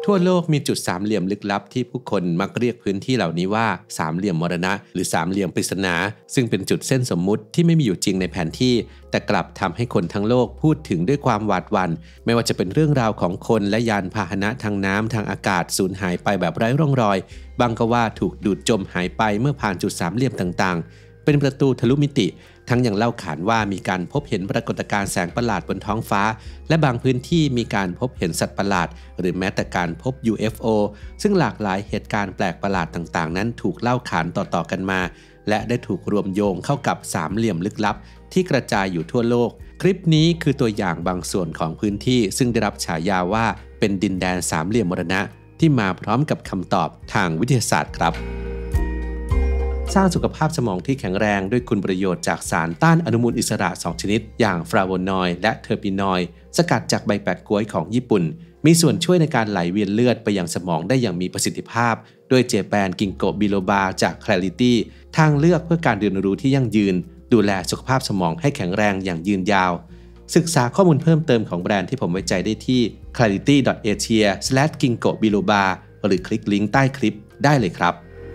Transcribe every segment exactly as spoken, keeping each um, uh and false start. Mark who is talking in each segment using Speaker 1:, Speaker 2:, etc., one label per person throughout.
Speaker 1: ทั่วโลกมีจุดสามเหลี่ยมลึกลับที่ผู้คนมักเรียกพื้นที่เหล่านี้ว่าสามเหลี่ยมมรณะหรือสามเหลี่ยมปริศนาซึ่งเป็นจุดเส้นสมมุติที่ไม่มีอยู่จริงในแผนที่แต่กลับทำให้คนทั้งโลกพูดถึงด้วยความหวาดหวั่นไม่ว่าจะเป็นเรื่องราวของคนและยานพาหนะทางน้ำทางอากาศสูญหายไปแบบไร้ร่องรอยบางก็ว่าถูกดูดจมหายไปเมื่อผ่านจุดสามเหลี่ยมต่างๆเป็นประตูทะลุมิติทั้งยังเล่าขานว่ามีการพบเห็นปรากฏการณ์แสงประหลาดบนท้องฟ้าและบางพื้นที่มีการพบเห็นสัตว์ประหลาดหรือแม้แต่การพบ ยู เอฟ โอ ซึ่งหลากหลายเหตุการณ์แปลกประหลาดต่างๆนั้นถูกเล่าขานต่อๆกันมาและได้ถูกรวมโยงเข้ากับสามเหลี่ยมลึกลับที่กระจายอยู่ทั่วโลกคลิปนี้คือตัวอย่างบางส่วนของพื้นที่ซึ่งได้รับฉายาว่าเป็นดินแดนสามเหลี่ยมมรณะที่มาพร้อมกับคำตอบทางวิทยาศาสตร์ครับสร้างสุขภาพสมองที่แข็งแรงด้วยคุณประโยชน์จากสารต้านอนุมูลอิสระสองชนิดอย่างฟลาโวนอยด์และเทอร์ปินอยด์สกัดจากใบแปะก๊วยของญี่ปุ่นมีส่วนช่วยในการไหลเวียนเลือดไปยังสมองได้อย่างมีประสิทธิภาพด้วยเจแปนกิงโกบิโลบาจาก Clarity ทางเลือกเพื่อการเรียนรู้ที่ยั่งยืนดูแลสุขภาพสมองให้แข็งแรงอย่างยืนยาวศึกษาข้อมูลเพิ่มเติมของแบรนด์ที่ผมไว้ใจได้ที่ คลาริตี้ ดอท เอ ซี ไอ สแลช กิงโกบิโลบา หรือคลิกลิงก์ใต้คลิปได้เลยครับ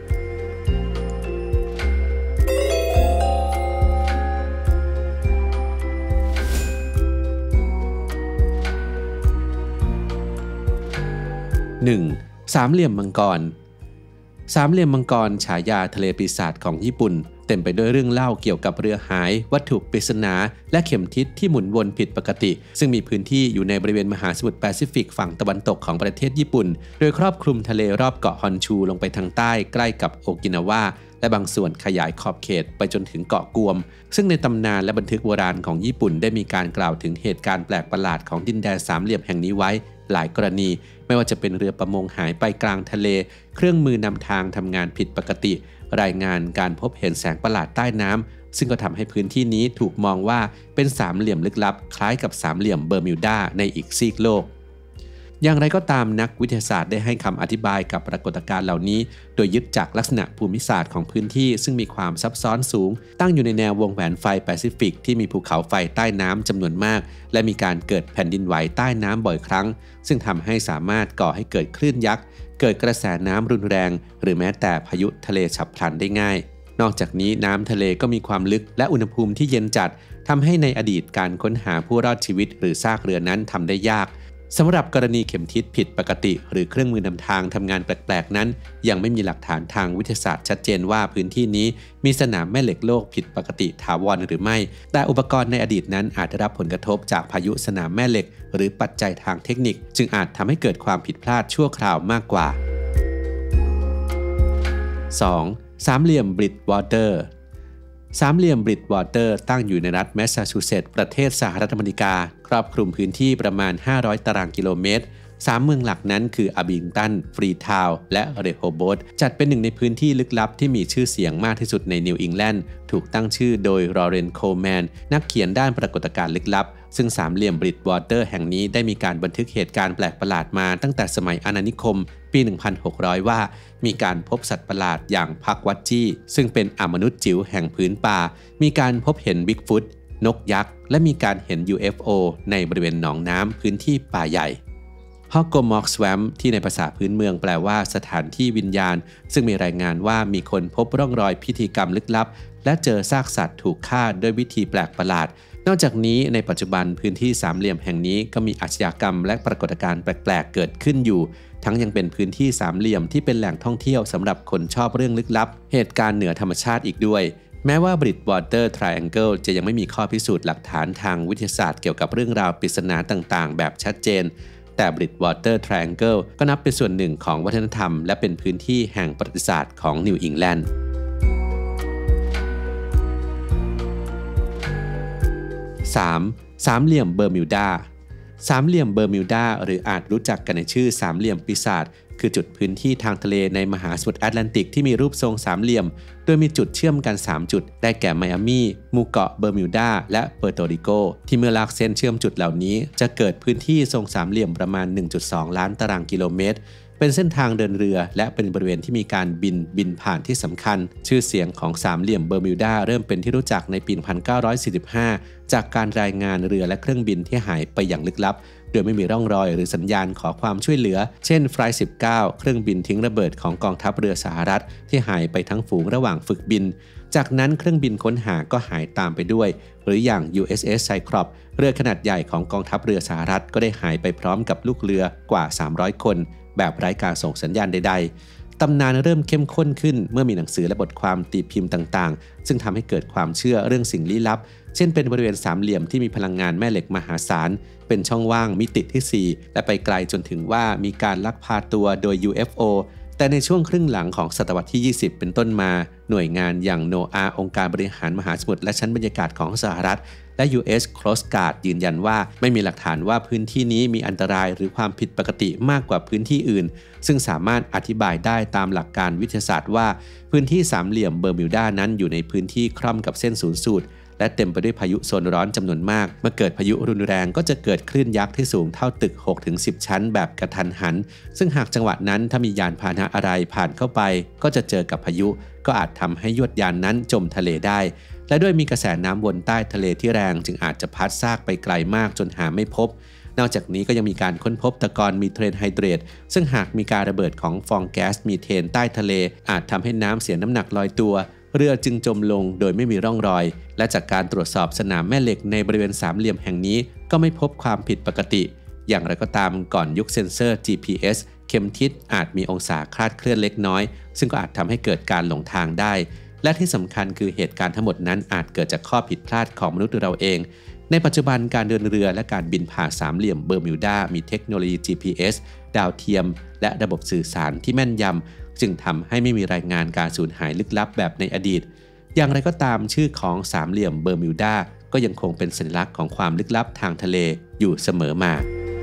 Speaker 1: หนึ่ง. สามเหลี่ยมมังกรสามเหลี่ยมมังกรฉายาทะเลปีศาจของญี่ปุ่นเต็มไปด้วยเรื่องเล่าเกี่ยวกับเรือหายวัตถุปริศนาและเข็มทิศที่หมุนวนผิดปกติซึ่งมีพื้นที่อยู่ในบริเวณมหาสมุทรแปซิฟิกฝั่งตะวันตกของประเทศญี่ปุ่นโดยครอบคลุมทะเลรอบเกาะฮอนชูลงไปทางใต้ใกล้กับโอกินาวาและบางส่วนขยายขอบเขตไปจนถึงเกาะกวมซึ่งในตำนานและบันทึกโบราณของญี่ปุ่นได้มีการกล่าวถึงเหตุการณ์แปลกประหลาดของดินแดนสามเหลี่ยมแห่งนี้ไว้หลายกรณีไม่ว่าจะเป็นเรือประมงหายไปกลางทะเลเครื่องมือนำทางทำงานผิดปกติรายงานการพบเห็นแสงประหลาดใต้น้ำซึ่งก็ทำให้พื้นที่นี้ถูกมองว่าเป็นสามเหลี่ยมลึกลับคล้ายกับสามเหลี่ยมเบอร์มิวดาในอีกซีกโลกอย่างไรก็ตามนักวิทยาศาสตร์ได้ให้คำอธิบายกับปรากฏการณ์เหล่านี้โดยยึดจากลักษณะภูมิศาสตร์ของพื้นที่ซึ่งมีความซับซ้อนสูงตั้งอยู่ในแนววงแหวนไฟแปซิฟิกที่มีภูเขาไฟใต้น้ำจำนวนมากและมีการเกิดแผ่นดินไหวใต้น้ำบ่อยครั้งซึ่งทำให้สามารถก่อให้เกิดคลื่นยักษ์เกิดกระแสน้ำรุนแรงหรือแม้แต่พายุทะเลฉับพลันได้ง่ายนอกจากนี้น้ำทะเลก็มีความลึกและอุณหภูมิที่เย็นจัดทำให้ในอดีตการค้นหาผู้รอดชีวิตหรือซากเรือนั้นทำได้ยากสำหรับกรณีเข็มทิศผิดปกติหรือเครื่องมือนำทางทำงานแปลกๆนั้นยังไม่มีหลักฐานทางวิทยาศาสตร์ชัดเจนว่าพื้นที่นี้มีสนามแม่เหล็กโลกผิดปกติถาวรหรือไม่แต่อุปกรณ์ในอดีตนั้นอาจได้รับผลกระทบจากพายุสนามแม่เหล็กหรือปัจจัยทางเทคนิคจึงอาจทำให้เกิดความผิดพลาดชั่วคราวมากกว่า สอง. สามเหลี่ยมบริดจ์วอเตอร์สามเหลี่ยมบริดจ์วอเตอร์ตั้งอยู่ในรัฐแมสซาชูเซตส์ประเทศสหรัฐอเมริกาครอบคลุมพื้นที่ประมาณห้าร้อยตารางกิโลเมตรสามเมืองหลักนั้นคืออาบิงตันฟรีทาวน์และเรโฮโบธจัดเป็นหนึ่งในพื้นที่ลึกลับที่มีชื่อเสียงมากที่สุดในนิวอิงแลนด์ถูกตั้งชื่อโดยลอเรนซ์ โคลแมนนักเขียนด้านปรากฏการณ์ลึกลับซึ่งสามเหลี่ยมบริดจ์วอเตอร์แห่งนี้ได้มีการบันทึกเหตุการณ์แปลกประหลาดมาตั้งแต่สมัยอาณานิคมปี หนึ่งพันหกร้อย ว่ามีการพบสัตว์ประหลาดอย่างพักวัดจี้ซึ่งเป็นอมนุษย์จิ๋วแห่งพื้นป่ามีการพบเห็นบิ๊กฟุตนกยักษ์และมีการเห็น ยู เอฟ โอ ในบริเวณหนองน้ำพื้นที่ป่าใหญ่ฮอกโกมอกสแวมที่ในภาษาพื้นเมืองแปลว่าสถานที่วิญญาณซึ่งมีรายงานว่ามีคนพบร่องรอยพิธีกรรมลึกลับและเจอซากสัตว์ถูกฆ่าด้วยวิธีแปลกประหลาดนอกจากนี้ในปัจจุบันพื้นที่สามเหลี่ยมแห่งนี้ก็มีอาชญากรรมและปรากฏการณ์แปลกๆเกิดขึ้นอยู่ทั้งยังเป็นพื้นที่สามเหลี่ยมที่เป็นแหล่งท่องเที่ยวสำหรับคนชอบเรื่องลึกลับเหตุการณ์เหนือธรรมชาติอีกด้วยแม้ว่าบริดจ์วอเตอร์ไทรแองเกิลจะยังไม่มีข้อพิสูจน์หลักฐานทางวิทยาศาสตร์เกี่ยวกับเรื่องราวปริศนาต่างๆแบบชัดเจนแต่บริดจ์วอเตอร์ไทรแองเกิลก็นับเป็นส่วนหนึ่งของวัฒนธรรมและเป็นพื้นที่แห่งประวัติศาสตร์ของนิวอิงแลนด์ สาม. สามเหลี่ยมเบอร์มิวดาสามเหลี่ยมเบอร์มิวดาหรืออาจรู้จักกันในชื่อสามเหลี่ยมปีศาจคือจุดพื้นที่ทางทะเลในมหาสมุทรแอตแลนติกที่มีรูปทรงสามเหลี่ยมโดยมีจุดเชื่อมกันสามจุดได้แก่ไมอามีหมู่เกาะเบอร์มิวดาและเปอร์โตริโกที่เมื่อลากเส้นเชื่อมจุดเหล่านี้จะเกิดพื้นที่ทรงสามเหลี่ยมประมาณ หนึ่งจุดสอง ล้านตารางกิโลเมตรเป็นเส้นทางเดินเรือและเป็นบริเวณที่มีการบินบินผ่านที่สำคัญชื่อเสียงของสามเหลี่ยมเบอร์มิวดาเริ่มเป็นที่รู้จักในปี หนึ่งพันเก้าร้อยสี่สิบห้า จากการรายงานเรือและเครื่องบินที่หายไปอย่างลึกลับโดยไม่มีร่องรอยหรือสัญญาณขอความช่วยเหลือเช่นไฟลท์สิบเก้าเครื่องบินทิ้งระเบิดของกองทัพเรือสหรัฐที่หายไปทั้งฝูงระหว่างฝึกบินจากนั้นเครื่องบินค้นหาก็หายตามไปด้วยหรืออย่าง ยู เอส เอส Cyclops เรือขนาดใหญ่ของกองทัพเรือสหรัฐก็ได้หายไปพร้อมกับลูกเรือกว่าสามร้อยคนแบบไร้การส่งสัญญาณใดๆตำนานเริ่มเข้มข้นขึ้นเมื่อมีหนังสือและบทความตีพิมพ์ต่างๆซึ่งทำให้เกิดความเชื่อเรื่องสิ่งลี้ลับเช่นเป็นบริเวณสามเหลี่ยมที่มีพลังงานแม่เหล็กมหาศาลเป็นช่องว่างมิติที่สี่และไปไกลจนถึงว่ามีการลักพาตัวโดย ยู เอฟ โอ แต่ในช่วงครึ่งหลังของศตวรรษที่ยี่สิบเป็นต้นมาหน่วยงานอย่าง โนอา องค์การบริหารมหาสมุทรและชั้นบรรยากาศของสหรัฐและ ยู เอส Coast Guard ยืนยันว่าไม่มีหลักฐานว่าพื้นที่นี้มีอันตรายหรือความผิดปกติมากกว่าพื้นที่อื่นซึ่งสามารถอธิบายได้ตามหลักการวิทยาศาสตร์ว่าพื้นที่สามเหลี่ยมเบอร์มิวดานั้นอยู่ในพื้นที่คร่อมกับเส้นศูนย์สูตรและเต็มไปด้วยพายุโซนร้อนจำนวนมากเมื่อเกิดพายุรุนแรงก็จะเกิดคลื่นยักษ์ที่สูงเท่าตึก หกถึงสิบ ชั้นแบบกระทันหันซึ่งหากจังหวะนั้นถ้ามียานพาหนะอะไรผ่านเข้าไปก็จะเจอกับพายุก็อาจทำให้ยวดยานนั้นจมทะเลได้และด้วยมีกระแสน้ำวนใต้ทะเลที่แรงจึงอาจจะพัดซากไปไกลมากจนหาไม่พบนอกจากนี้ก็ยังมีการค้นพบตะกอนมีเทรนไฮเดรตซึ่งหากมีการระเบิดของฟองแก๊สมีเทนใต้ทะเลอาจทำให้น้ำเสียน้ำหนักลอยตัวเรือจึงจมลงโดยไม่มีร่องรอยและจากการตรวจสอบสนามแม่เหล็กในบริเวณสามเหลี่ยมแห่งนี้ก็ไม่พบความผิดปกติอย่างไรก็ตามก่อนยุคเซ็นเซอร์ จี พี เอส เข็มทิศอาจมีองศาคลาดเคลื่อนเล็กน้อยซึ่งก็อาจทำให้เกิดการหลงทางได้และที่สำคัญคือเหตุการณ์ทั้งหมดนั้นอาจเกิดจากข้อผิดพลาดของมนุษย์เราเองในปัจจุบันการเดินเรือและการบินผ่านสามเหลี่ยมเบอร์มิวดามีเทคโนโลยี จี พี เอส ดาวเทียมและระบบสื่อสารที่แม่นยำจึงทำให้ไม่มีรายงานการสูญหายลึกลับแบบในอดีตอย่างไรก็ตามชื่อของสามเหลี่ยมเบอร์มิวดาก็ยังคงเป็นสัญลักษณ์ของความลึกลับทางทะเลอยู่เสมอมา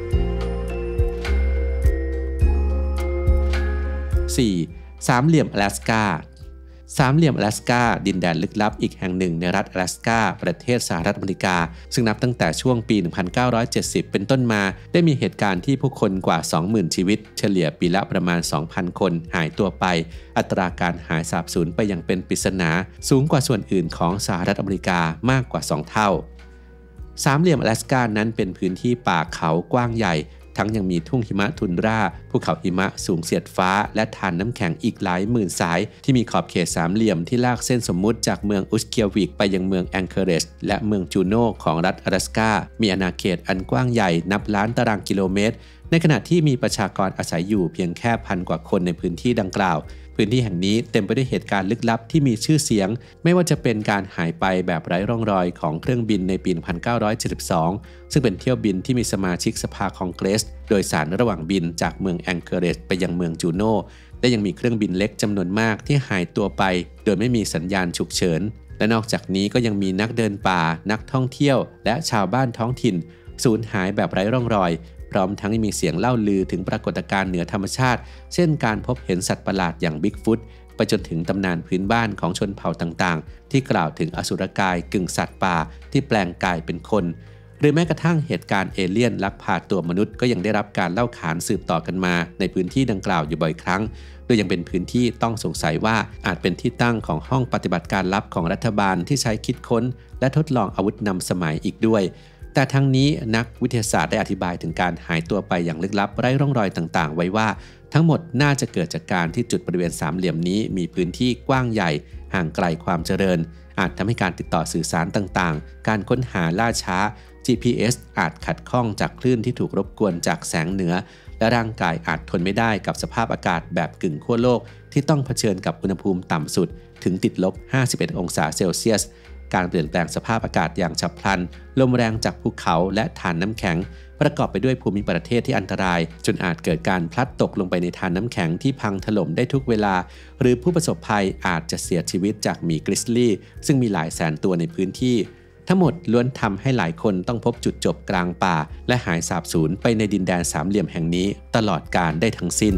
Speaker 1: สี่. สามเหลี่ยมอลาสกาสามเหลี่ยมอลาสกาดินแดนลึกลับอีกแห่งหนึ่งในรัฐอลาสกาประเทศสหรัฐอเมริกาซึ่งนับตั้งแต่ช่วงปี หนึ่งพันเก้าร้อยเจ็ดสิบ เป็นต้นมาได้มีเหตุการณ์ที่ผู้คนกว่า สองหมื่น ชีวิตเฉลี่ยปีละประมาณ สองพัน คนหายตัวไปอัตราการหายสาบสูญไปอย่างเป็นปริศนาสูงกว่าส่วนอื่นของสหรัฐอเมริกามากกว่าสองเท่าสามเหลี่ยมอลาสกานั้นเป็นพื้นที่ป่าเขากว้างใหญ่ทั้งยังมีทุ่งหิมะทุนราภูเขาหิมะสูงเสียดฟ้าและทานน้ำแข็งอีกหลายหมื่นสายที่มีขอบเขตสามเหลี่ยมที่ลากเส้นสมมุติจากเมืองอุสเคียวิกไปยังเมืองแองเคอเรจและเมืองจูโน่ของรัฐอลาสกามีอาณาเขตอันกว้างใหญ่นับล้านตารางกิโลเมตรในขณะที่มีประชากรอาศัยอยู่เพียงแค่พันกว่าคนในพื้นที่ดังกล่าวพื้นที่แห่งนี้เต็มไปด้วยเหตุการณ์ลึกลับที่มีชื่อเสียงไม่ว่าจะเป็นการหายไปแบบไร้ร่องรอยของเครื่องบินในปี หนึ่งพันเก้าร้อยเจ็ดสิบสอง ซึ่งเป็นเที่ยวบินที่มีสมาชิกสภาคองเกรสโดยสารระหว่างบินจากเมืองแองเกอเรจไปยังเมืองจูโน่และยังมีเครื่องบินเล็กจำนวนมากที่หายตัวไปโดยไม่มีสัญญาณฉุกเฉินและนอกจากนี้ก็ยังมีนักเดินป่านักท่องเที่ยวและชาวบ้านท้องถิ่นสูญหายแบบไร้ร่องรอยพร้อมทั้งมีเสียงเล่าลือถึงปรากฏการณ์เหนือธรรมชาติเช่นการพบเห็นสัตว์ประหลาดอย่างบิ๊กฟุตไปจนถึงตำนานพื้นบ้านของชนเผ่าต่างๆที่กล่าวถึงอสุรกายกึ่งสัตว์ป่าที่แปลงกายเป็นคนหรือแม้กระทั่งเหตุการณ์เอเลี่ยนลักพาตัวมนุษย์ก็ยังได้รับการเล่าขานสืบต่อกันมาในพื้นที่ดังกล่าวอยู่บ่อยครั้งโดยยังเป็นพื้นที่ต้องสงสัยว่าอาจเป็นที่ตั้งของห้องปฏิบัติการลับของรัฐบาลที่ใช้คิดค้นและทดลองอาวุธนำสมัยอีกด้วยแต่ทั้งนี้นักวิทยาศาสตร์ได้อธิบายถึงการหายตัวไปอย่างลึกลับไร้ร่องรอยต่างๆไว้ว่าทั้งหมดน่าจะเกิดจากการที่จุดบริเวณสามเหลี่ยมนี้มีพื้นที่กว้างใหญ่ห่างไกลความเจริญอาจทำให้การติดต่อสื่อสารต่างๆการค้นหาล่าช้า จี พี เอส อาจขัดข้องจากคลื่นที่ถูกรบกวนจากแสงเหนือและร่างกายอาจทนไม่ได้กับสภาพอากาศแบบกึ่งขั้วโลกที่ต้องเผชิญกับอุณหภูมิต่ำสุดถึงติดลบห้าสิบเอ็ดองศาเซลเซียสการเปลี่ยนแปลงสภาพอากาศอย่างฉับพลันลมแรงจากภูเขาและฐานน้ำแข็งประกอบไปด้วยภูมิประเทศที่อันตรายจนอาจเกิดการพลัดตกลงไปในฐานน้ำแข็งที่พังถล่มได้ทุกเวลาหรือผู้ประสบภัยอาจจะเสียชีวิตจากหมีกริซลี่ซึ่งมีหลายแสนตัวในพื้นที่ทั้งหมดล้วนทำให้หลายคนต้องพบจุดจบกลางป่าและหายสาบสูญไปในดินแดนสามเหลี่ยมแห่งนี้ตลอดกาลได้ทั้งสิ้น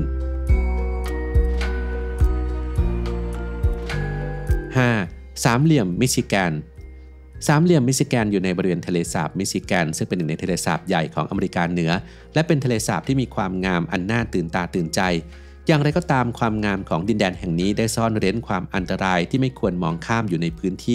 Speaker 1: ห้า. สามเหลี่ยมมิชิแกนสามเหลี่ยมมิชิแกนอยู่ในบริเวณทะเลสาบมิชิแกนซึ่งเป็นหนึ่งในทะเลสาบใหญ่ของอเมริกาเหนือและเป็นทะเลสาบที่มีความงามอันน่าตื่นตาตื่นใจอย่างไรก็ตามความงามของดินแดนแห่งนี้ได้ซ่อนเร้นความอันตรายที่ไม่ควรมองข้ามอยู่ในพื้นที่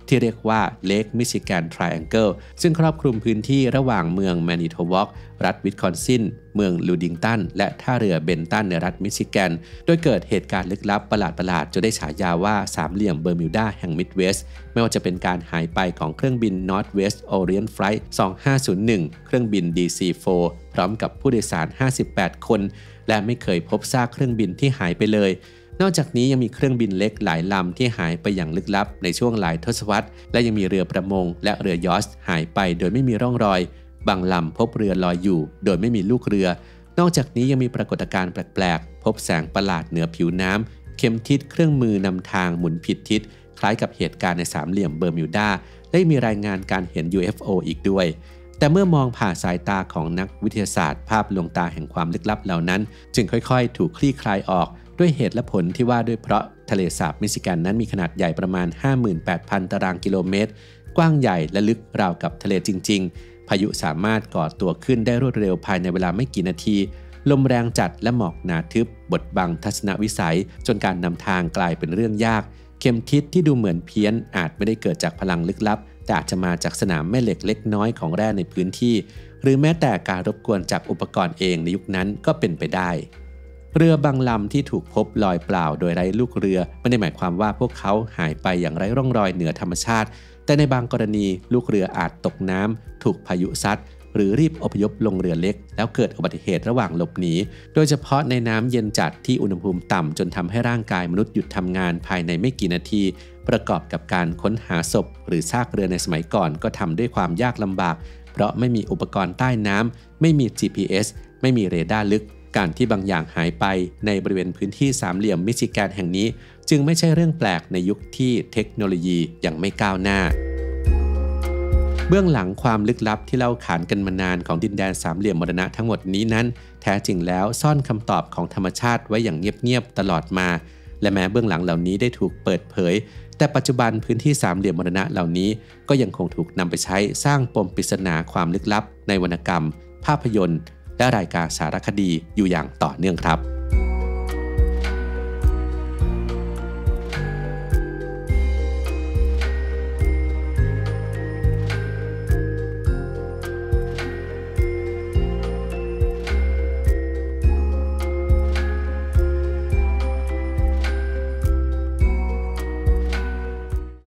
Speaker 1: ที่เรียกว่า Lake Michigan Triangle ซึ่งครอบคลุมพื้นที่ระหว่างเมืองแมนิโทวอกรัฐวิสคอนซินเมืองลูดิงตันและท่าเรือเบนตันในรัฐมิชิแกนโดยเกิดเหตุการณ์ลึกลับประหลาดๆจนได้ฉายาว่าสามเหลี่ยมเบอร์มิวดาแห่งมิดเวสต์ไม่ว่าจะเป็นการหายไปของเครื่องบิน Northwest Orient Flight สองห้าศูนย์หนึ่งเครื่องบิน ดี ซี โฟร์ พร้อมกับผู้โดยสารห้าสิบแปดคนและไม่เคยพบซากเครื่องบินที่หายไปเลยนอกจากนี้ยังมีเครื่องบินเล็กหลายลำที่หายไปอย่างลึกลับในช่วงหลายทศวรรษและยังมีเรือประมงและเรือยอชต์หายไปโดยไม่มีร่องรอยบางลำพบเรือลอยอยู่โดยไม่มีลูกเรือนอกจากนี้ยังมีปรากฏการณ์แปลกๆพบแสงประหลาดเหนือผิวน้ำเข็มทิศเครื่องมือนำทางหมุนผิดทิศคล้ายกับเหตุการณ์ในสามเหลี่ยมเบอร์มิวดาและมีรายงานการเห็น ยู เอฟ โอ อีกด้วยแต่เมื่อมองผ่านสายตาของนักวิทยาศาสตร์ภาพลวงตาแห่งความลึกลับเหล่านั้นจึงค่อยๆถูกคลี่คลายออกด้วยเหตุและผลที่ว่าด้วยเพราะทะเลสาบมิชิแกนนั้นมีขนาดใหญ่ประมาณ ห้าหมื่นแปดพัน ตารางกิโลเมตรกว้างใหญ่และลึกราวกับทะเลจริงๆพายุสามารถก่อตัวขึ้นได้รวดเร็วภายในเวลาไม่กี่นาทีลมแรงจัดและหมอกหนาทึบบดบังทัศนวิสัยจนการนำทางกลายเป็นเรื่องยากเข็มทิศที่ดูเหมือนเพี้ยนอาจไม่ได้เกิดจากพลังลึกลับแต่อาจจะมาจากสนามแม่เหล็กเล็กน้อยของแร่ในพื้นที่หรือแม้แต่การรบกวนจากอุปกรณ์เองในยุคนั้นก็เป็นไปได้เรือบางลำที่ถูกพบลอยเปล่าโดยไร้ลูกเรือไม่ได้หมายความว่าพวกเขาหายไปอย่างไร้ร่องรอยเหนือธรรมชาติแต่ในบางกรณีลูกเรืออาจตกน้ำถูกพายุซัดหรือรีบอพยพลงเรือเล็กแล้วเกิดอุบัติเหตุระหว่างหลบหนีโดยเฉพาะในน้ำเย็นจัดที่อุณหภูมิต่ำจนทำให้ร่างกายมนุษย์หยุดทำงานภายในไม่กี่นาทีประกอบกับการค้นหาศพหรือซากเรือในสมัยก่อนก็ทำด้วยความยากลำบากเพราะไม่มีอุปกรณ์ใต้น้ำไม่มี จี พี เอส ไม่มีเรดาร์ลึกการที่บางอย่างหายไปในบริเวณพื้นที่สามเหลี่ยมมิชิแกนแห่งนี้จึงไม่ใช่เรื่องแปลกในยุคที่เทคโนโลยียังไม่ก้าวหน้าเบื้องหลังความลึกลับที่เล่าขานกันมานานของดินแดนสามเหลี่ยมมรณะทั้งหมดนี้นั้นแท้จริงแล้วซ่อนคำตอบของธรรมชาติไว้อย่างเงียบๆตลอดมาและแม้เบื้องหลังเหล่านี้ได้ถูกเปิดเผยแต่ปัจจุบันพื้นที่สามเหลี่ยมมรณะเหล่านี้ก็ยังคงถูกนำไปใช้สร้างปมปริศนาความลึกลับในวรรณกรรมภาพยนตร์และรายการสารคดีอยู่อย่างต่อเนื่องครับ